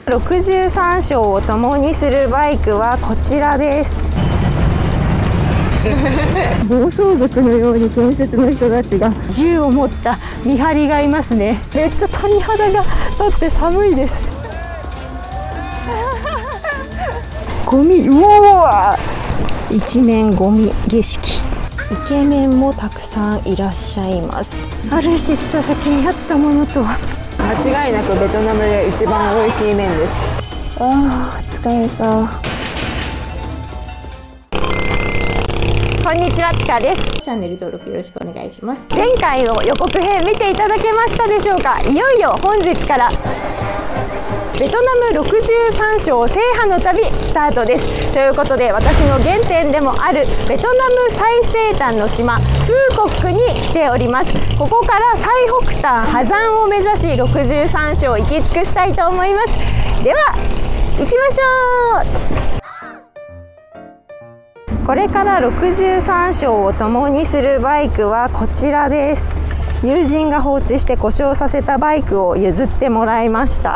63章を共にするバイクはこちらです。暴走族のように建設の人たちが銃を持った見張りがいますね。めっちゃ鳥肌が立って寒いです。ゴミ、うわー、一面ゴミ景色。イケメンもたくさんいらっしゃいます。歩いてきた先にあったものとは間違いなくベトナムで一番美味しい麺です。あー、疲れた。こんにちは、ちかです。チャンネル登録よろしくお願いします。前回の予告編見ていただけましたでしょうか。いよいよ本日からベトナム63章制覇の旅スタートです。ということで、私の原点でもあるベトナム最西端の島フーコックに来ております。ここから最北端ハザンを目指し63章行き尽くしたいと思います。では行きましょう。これから63章を共にするバイクはこちらです。友人が放置して故障させたバイクを譲ってもらいました。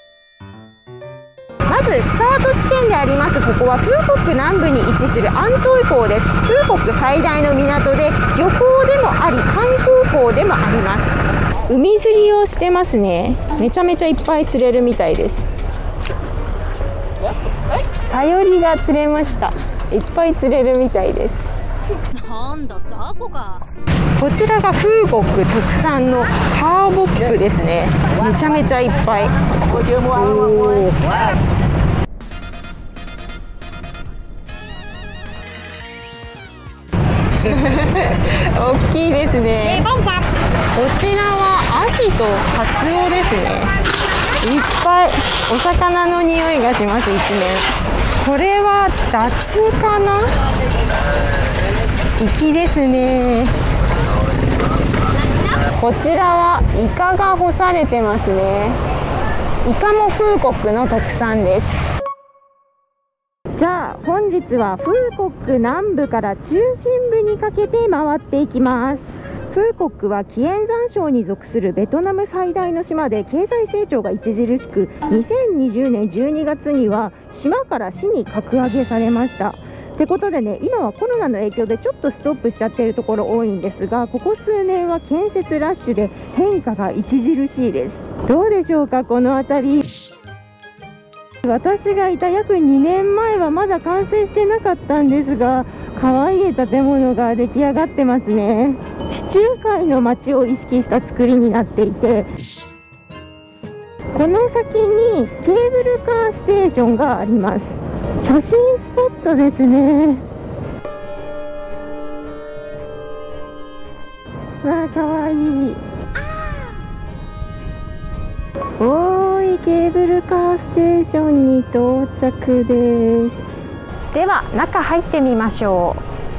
まずスタート地点でありますここはフーコック南部に位置するアントイ港です。フーコック最大の港で漁港でもあり観光港でもあります。海釣りをしてますね。めちゃめちゃいっぱい釣れるみたいです。サヨリが釣れました。いっぱい釣れるみたいです。 なんだ雑魚か。 こちらがフーコック特産のカーボップですね。めちゃめちゃいっぱい。大きいですね。こちらはアジとカツオですね。いっぱいお魚の匂いがします。一面。これはダツかな。粋ですね。こちらはイカが干されてますね。イカもフーコックの特産です。じゃあ本日はフーコック南部から中心部にかけて回っていきます。フーコックは紀元山省に属するベトナム最大の島で経済成長が著しく、2020年12月には島から市に格上げされました。ってことでね、今はコロナの影響でちょっとストップしちゃってるところ多いんですが、ここ数年は建設ラッシュで変化が著しいです。どうでしょうか、この辺り。私がいた約2年前はまだ完成してなかったんですが、可愛い建物が出来上がってますね。地中海の街を意識した作りになっていて、この先にケーブルカーステーションがあります。写真スポットですね。わあ、かわいい。おーい、ケーブルカーステーションに到着です。では中入ってみましょう。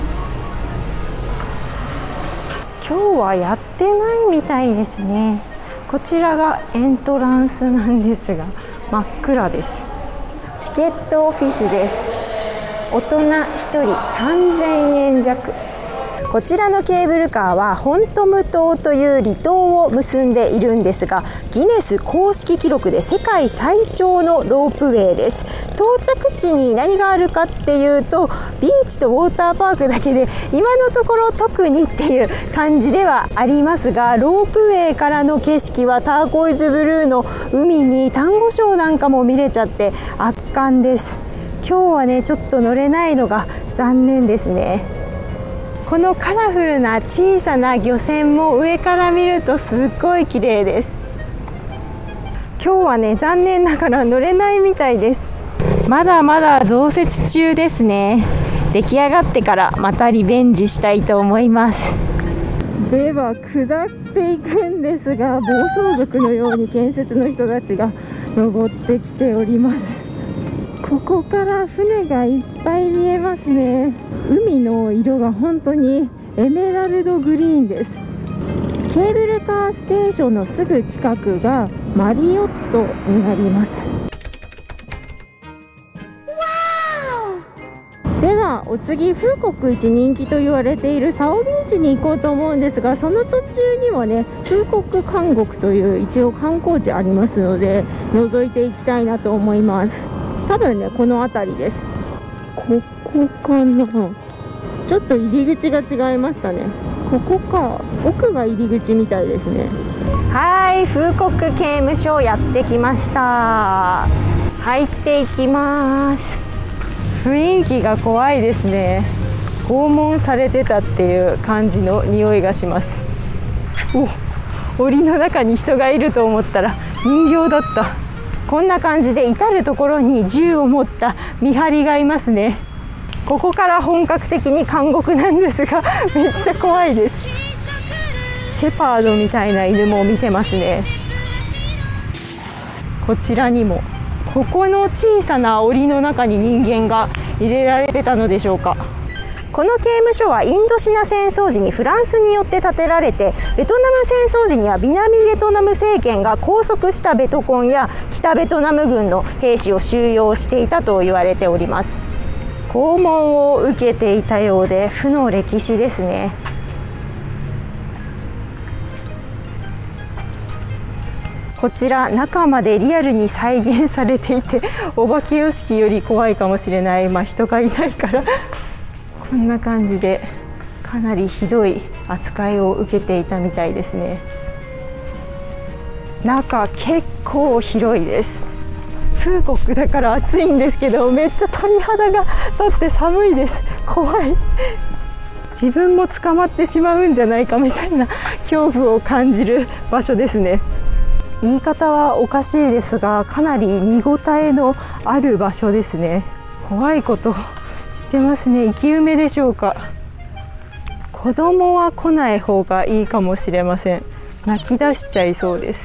今日はやってないみたいですね。こちらがエントランスなんですが真っ暗です。チケットオフィスです。大人1人3000円弱。こちらのケーブルカーはホントム島という離島を結んでいるんですが、ギネス公式記録で世界最長のロープウェイです。到着地に何があるかっていうと、ビーチとウォーターパークだけで今のところ特にっていう感じではありますが、ロープウェイからの景色はターコイズブルーの海にタンゴショーなんかも見れちゃって圧巻です。今日はねちょっと乗れないのが残念ですね。このカラフルな小さな漁船も上から見るとすっごい綺麗です。今日はね残念ながら乗れないみたいです。まだまだ増設中ですね。出来上がってからまたリベンジしたいと思います。では下っていくんですが、暴走族のように建設の人たちが登ってきております。ここから船がいっぱい見えますね。海の色が本当にエメラルドグリーンです。ケーブルカーステーションのすぐ近くがマリオットになります。でではお次、フーコック一人気と言われているサオビーチに行こうと思うんですが、その途中にもね、フーコック監獄という一応観光地ありますので、覗いていきたいなと思います。多分ね、この辺りです。ここかな。ちょっと入り口が違いましたね。ここか、奥が入り口みたいですね。はい、フーコック刑務所やってきました。入っていきます。雰囲気が怖いですね。拷問されてたっていう感じの匂いがします。檻の中に人がいると思ったら人形だった。こんな感じで至る所に銃を持った見張りがいますね。ここから本格的に監獄なんですが、めっちゃ怖いです。シェパードみたいな犬も見てますね。こちらにも、ここの小さな檻の中に人間が入れられてたのでしょうか。この刑務所はインドシナ戦争時にフランスによって建てられて、ベトナム戦争時には南ベトナム政権が拘束したベトコンや北ベトナム軍の兵士を収容していたと言われております。拷問を受けていたようで、負の歴史ですね。こちら中までリアルに再現されていて、お化け屋敷より怖いかもしれない。人がいないからこんな感じでかなりひどい扱いを受けていたみたいですね。中結構広いです。フーコックだから暑いんですけど、めっちゃ鳥肌が立って寒いです。怖い。自分も捕まってしまうんじゃないかみたいな恐怖を感じる場所ですね。言い方はおかしいですが、かなり見応えのある場所ですね。怖いことしてますね。生き埋めでしょうか。子供は来ない方がいいかもしれません。泣き出しちゃいそうです。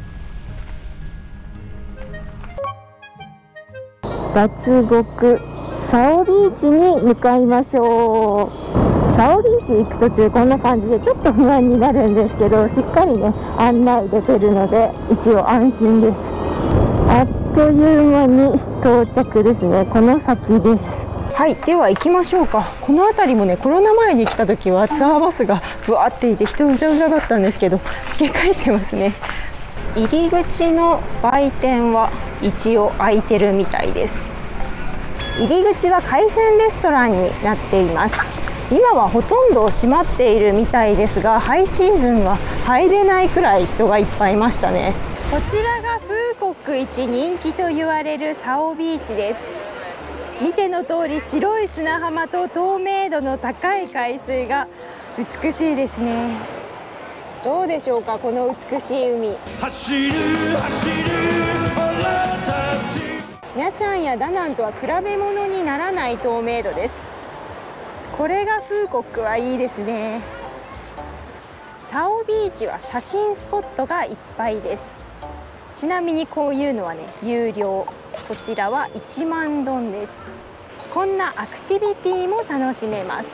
脱獄サオビーチに向かいましょう。サオビーチ行く途中こんな感じでちょっと不安になるんですけど、しっかりね案内出てるので一応安心です。あっという間に到着ですね。この先です。はい、では行きましょうか。この辺りもね、コロナ前に来た時はツアーバスがぶわっていて人うじゃうじゃだったんですけど、しけ返ってますね。入り口の売店は一応開いてるみたいです。入り口は海鮮レストランになっています。今はほとんど閉まっているみたいですが、ハイシーズンは入れないくらい人がいっぱいいましたね。こちらがフーコック一人気と言われるサオビーチです。見ての通り白い砂浜と透明度の高い海水が美しいですね。どうでしょうか、この美しい海。走る走る俺たち。ニャチャンやダナンとは比べ物にならない透明度です。これがフーコックはいいですね。サオビーチは写真スポットがいっぱいです。ちなみにこういうのはね、有料。こちらは1万ドンです。こんなアクティビティも楽しめます。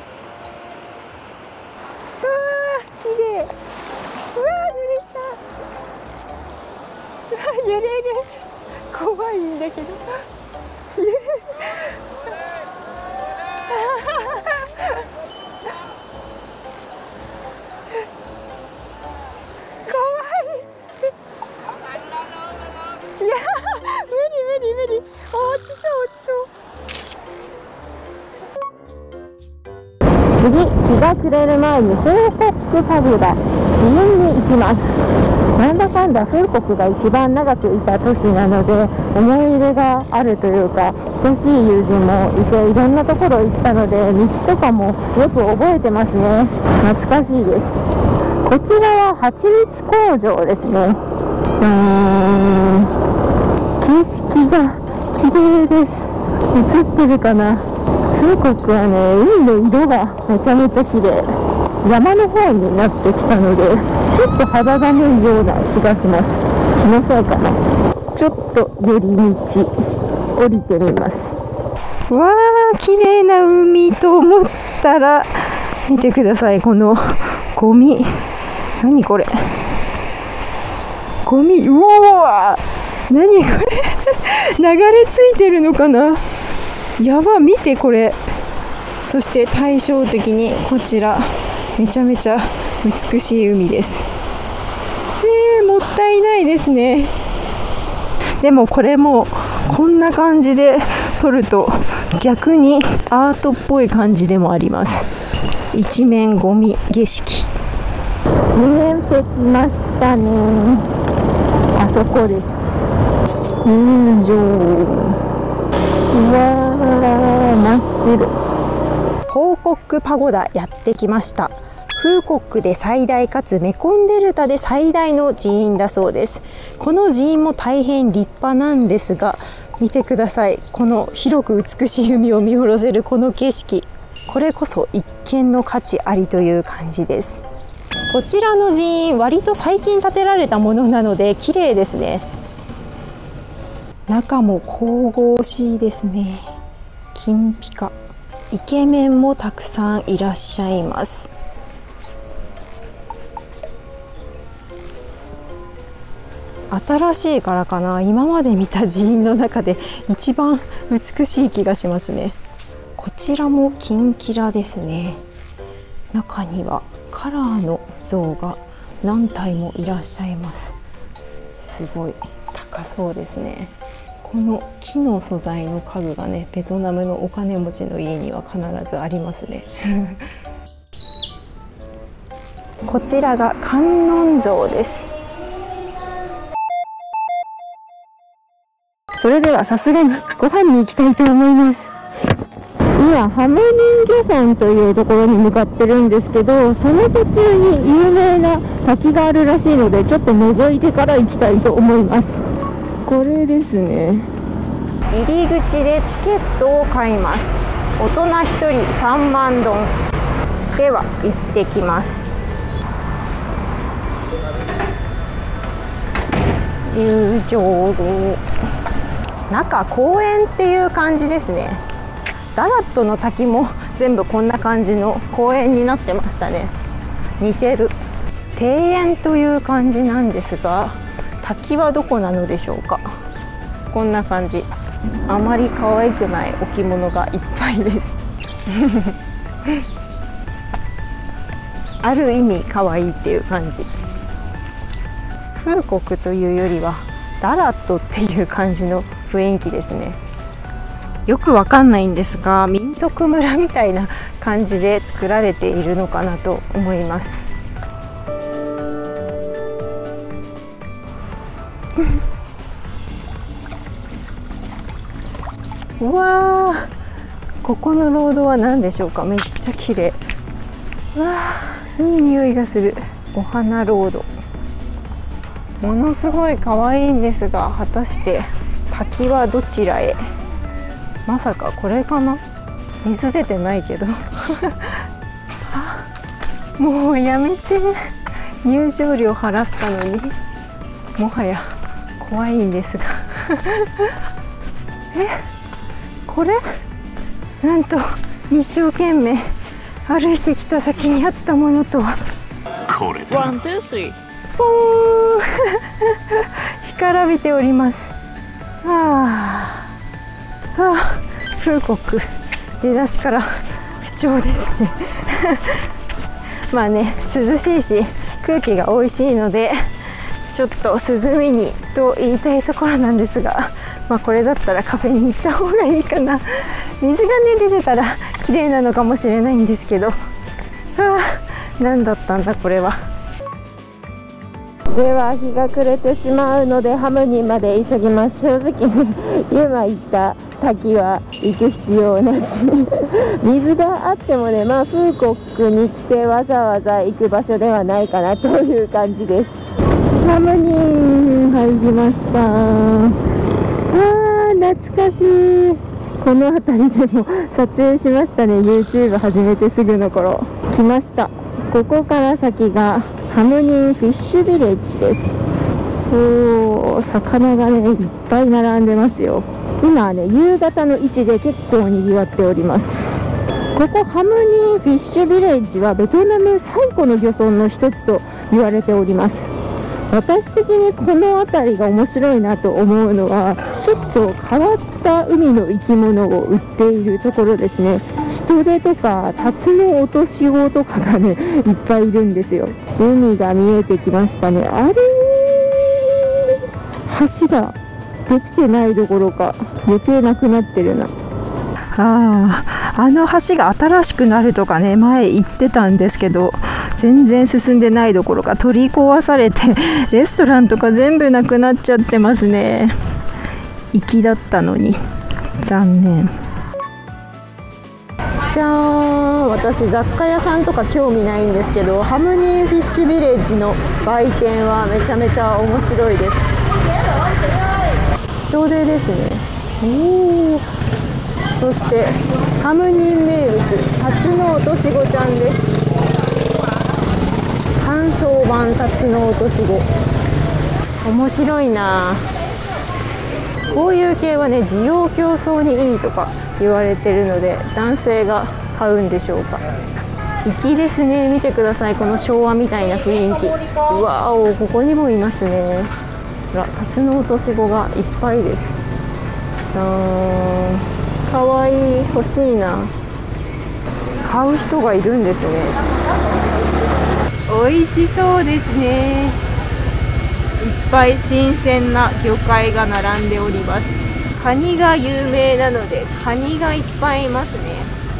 うわー、綺麗。うわー、濡れちゃう。うわー、揺れる。怖いんだけど。揺れる。無理。落ちそう。次、日が暮れる前にフーコックパブラ寺院に行きます。なんだかんだフーコックが一番長くいた都市なので思い入れがあるというか、親しい友人もいていろんなところ行ったので道とかもよく覚えてますね。懐かしいです。こちらは蜂蜜工場ですね。景色が綺麗です。映ってるかな。フーコックはね、海の色がめちゃめちゃ綺麗。山の方になってきたのでちょっと肌寒いような気がします。気のせいかな。ちょっと寄り道降りてみます。わー、綺麗な海と思ったら見てください、このゴミ。何これ、ゴミ。うわー、何これ流れ着いてるのかな。 やば、見てこれ。そして対照的にこちら、めちゃめちゃ美しい海です。もったいないですね。でもこれもこんな感じで撮ると逆にアートっぽい感じでもあります。一面ゴミ景色。見えてきましたね。あそこです。入場。うわー、真っ白。ホーコックパゴダやってきました。フーコックで最大かつメコンデルタで最大の寺院だそうです。この寺院も大変立派なんですが、見てください。この広く美しい海を見下ろせるこの景色、これこそ一見の価値ありという感じです。こちらの寺院、割と最近建てられたものなので綺麗ですね。中も神々しいですね。金ピカ。イケメンもたくさんいらっしゃいます。新しいからかな、今まで見た寺院の中で一番美しい気がしますね。こちらもキンキラですね。中にはカラーの像が何体もいらっしゃいます。すごい高そうですね。この木の素材の家具がね、ベトナムのお金持ちの家には必ずありますね。こちらが観音像です。それではさすがにご飯に行きたいと思います。今ハムニン漁村というところに向かってるんですけど、その途中に有名な滝があるらしいので、ちょっと覗いてから行きたいと思います。これですね。入り口でチケットを買います。大人1人3万ドン。では行ってきます。入場。中公園っていう感じですね。ダラットの滝も全部こんな感じの公園になってましたね。似てる。庭園という感じなんですが、滝はどこなのでしょうか。こんな感じ。あまり可愛くない置物がいっぱいです。ある意味可愛いっていう感じ。フーコックというよりはダラットっていう感じの雰囲気ですね。よくわかんないんですが、民族村みたいな感じで作られているのかなと思います。うわー、ここのロードは何でしょうか。めっちゃ綺麗。うわー、いい匂いがする。お花ロード。ものすごい可愛いんですが、果たして滝はどちらへ。まさかこれかな。水出てないけど。もうやめて。入場料払ったのにもはや怖いんですが。これなんと一生懸命歩いてきた先にあったものとは。 これだ。ワン、ツー、スリー。 ポーン。干からびております。フーコック、出だしから不調ですね。まあね、涼しいし空気が美味しいので、ちょっと涼みにと言いたいところなんですが、まあこれだったらカフェに行った方がいいかな。水がね出てたら綺麗なのかもしれないんですけど、何だったんだこれは。では日が暮れてしまうのでハムニンまで急ぎます。正直ね、今言った滝は行く必要なし。水があってもね、まあフーコックに来てわざわざ行く場所ではないかなという感じです。ハムニン入りました。懐かしい。この辺りでも撮影しましたね。 YouTube 始めてすぐの頃来ました。ここから先がハムニンフィッシュビレッジです。魚がねいっぱい並んでますよ。今はね夕方の位置で結構にぎわっております。ここハムニンフィッシュビレッジはベトナム最古の漁村の一つと言われております。 私的にこの辺りが面白いなと思うのは、ちょっと変わった海の生き物を売っているところですね。ヒトデとかタツノオトシゴとかがね、いっぱいいるんですよ。海が見えてきましたね。あれ、橋ができてないどころか余計なくなってるな。あの橋が新しくなるとかね、前言ってたんですけど、全然進んでないどころか取り壊されて、レストランとか全部なくなっちゃってますね。粋だったのに残念。じゃーん、私雑貨屋さんとか興味ないんですけど、ハムニンフィッシュビレッジの売店はめちゃめちゃ面白いです。人手ですね。そしてハムニン名物タツノオトシゴちゃんです。乾燥版タツノオトシゴ、面白いな。こういう系はね、需要競争にいいとか言われてるので、男性が買うんでしょうか。粋ですね。見てください、この昭和みたいな雰囲気。うわお、ここにもいますね。タツノオトシゴがいっぱいです。かわいい、欲しいな。買う人がいるんですね。美味しそうですね。いっぱい新鮮な魚介が並んでおります。カニが有名なので、カニがいっぱいいますね。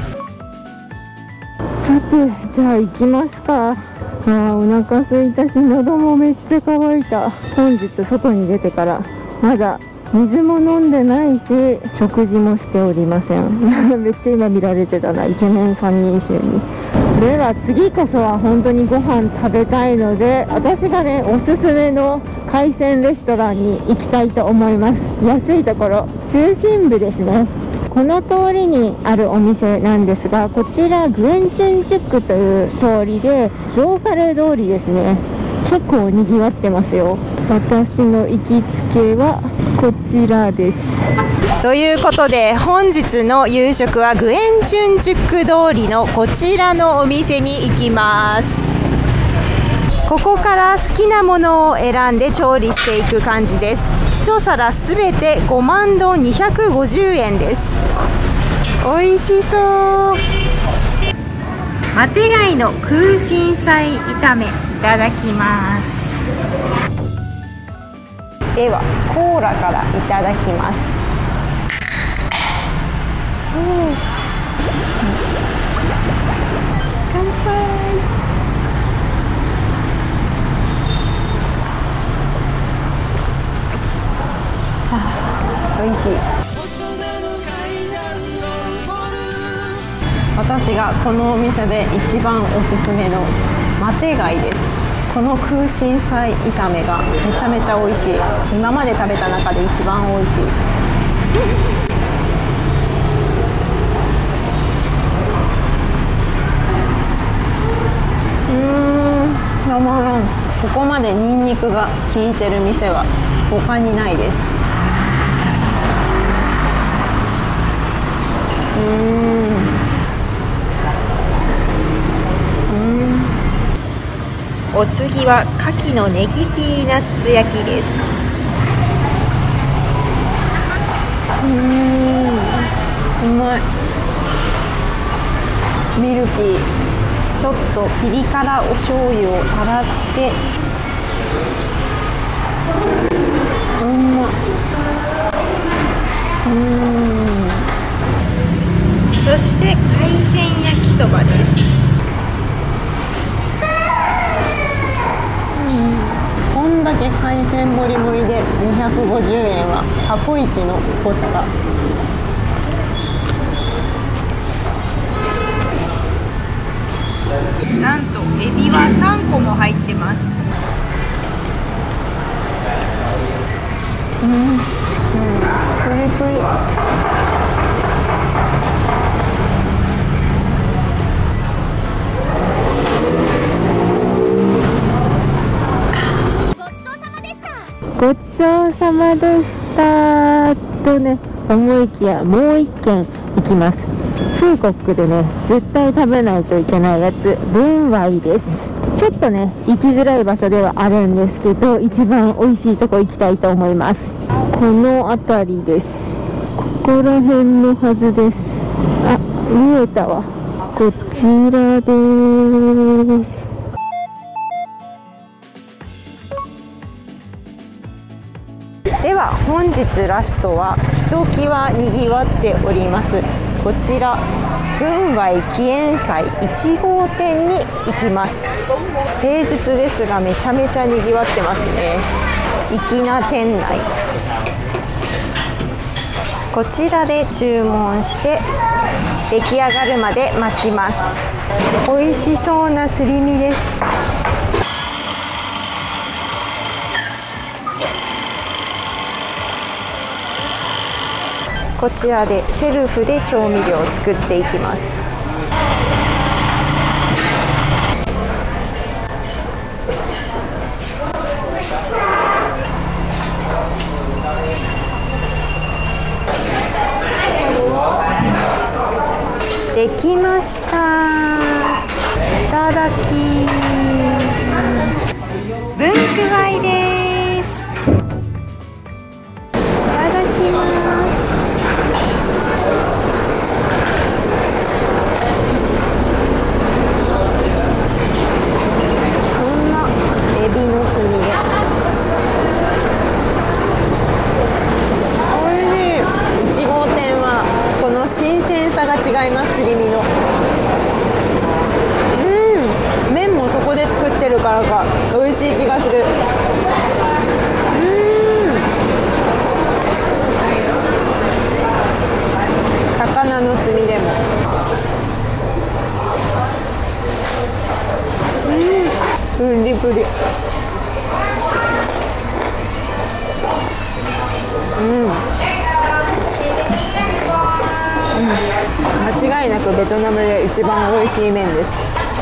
さて、じゃあ行きますか。お腹空いたし、喉もめっちゃ乾いた。本日外に出てからまだ水も飲んでないし、食事もしておりません。めっちゃ今見られてたな、イケメン三人衆に。では次こそは本当にご飯食べたいので、私がね、おすすめの海鮮レストランに行きたいと思います。安いところ、中心部ですね。この通りにあるお店なんですが、こちらグエンチュンチュックという通りで、ローカル通りですね。結構にぎわってますよ。私の行きつけはこちらです。ということで、本日の夕食はグエンチュンチュック通りのこちらのお店に行きます。ここから好きなものを選んで調理していく感じです。一皿すべて5万丼250円です。美味しそう。マテ貝の空心菜炒めいただきます。ではコーラからいただきます。乾杯。美味しい。私がこのお店で一番おすすめのマテ貝です。この空心菜炒めがめちゃめちゃ美味しい。今まで食べた中で一番美味しい。たまらん。ここまでニンニクが効いてる店は他にないです。お次は牡蠣のネギピーナッツ焼きです。うまい。ミルキー。ちょっとピリ辛お醤油を垂らして、そして海鮮焼きそばです。こんだけ海鮮盛り盛りで250円は過去一のコスパ。なんとエビは3個も入ってます。プリプリ。ごちそうさまでしたとね、思いきやもう一軒行きます。フーコックでね、絶対食べないといけないやつ、ブンワイです。ちょょっとね行きづらい場所ではあるんですけど、一番美味しいとこ行きたいと思います。この辺りです。ここら辺のはずです。あ、見えたわ。こちらです。では本日ラストはひときわにぎわっております、こちら雲梅紀園祭1号店に行きます。平日ですがめちゃめちゃにぎわってますね。粋な店内、こちらで注文して出来上がるまで待ちます。美味しそうなすり身です。こちらでセルフで調味料を作っていきます。できました。いただき文句ワイです。いただきます。こんなエビのつみれ、おいしい。1号店はこの新鮮さが違います。すり身の麺もそこで作ってるからか美味しい気がする。魚のつみれもプリプリ。間違いなくベトナムで一番美味しい麺です。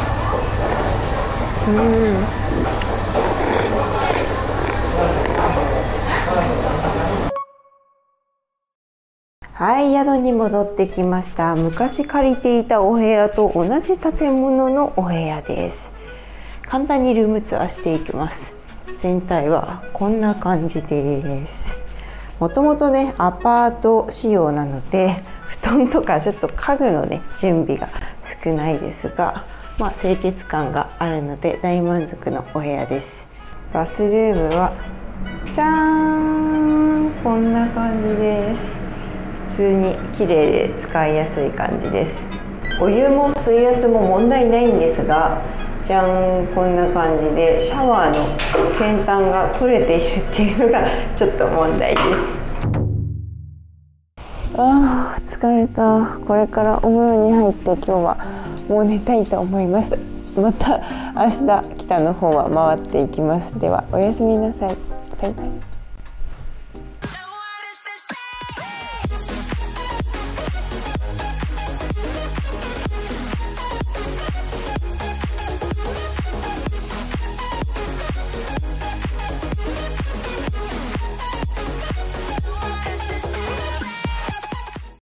はい、宿に戻ってきました。昔借りていたお部屋と同じ建物のお部屋です。簡単にルームツアーしていきます。全体はこんな感じです。もともとねアパート仕様なので布団とかちょっと家具のね準備が少ないですが、清潔感があるので大満足のお部屋です。バスルームはじゃーん、こんな感じです。普通に綺麗で使いやすい感じです。お湯も水圧も問題ないんですが、じゃん、こんな感じでシャワーの先端が取れているっていうのがちょっと問題です。あー疲れた。これからお風呂に入って今日はもう寝たいと思います。また明日北の方は回っていきます。ではおやすみなさい。バイバイ。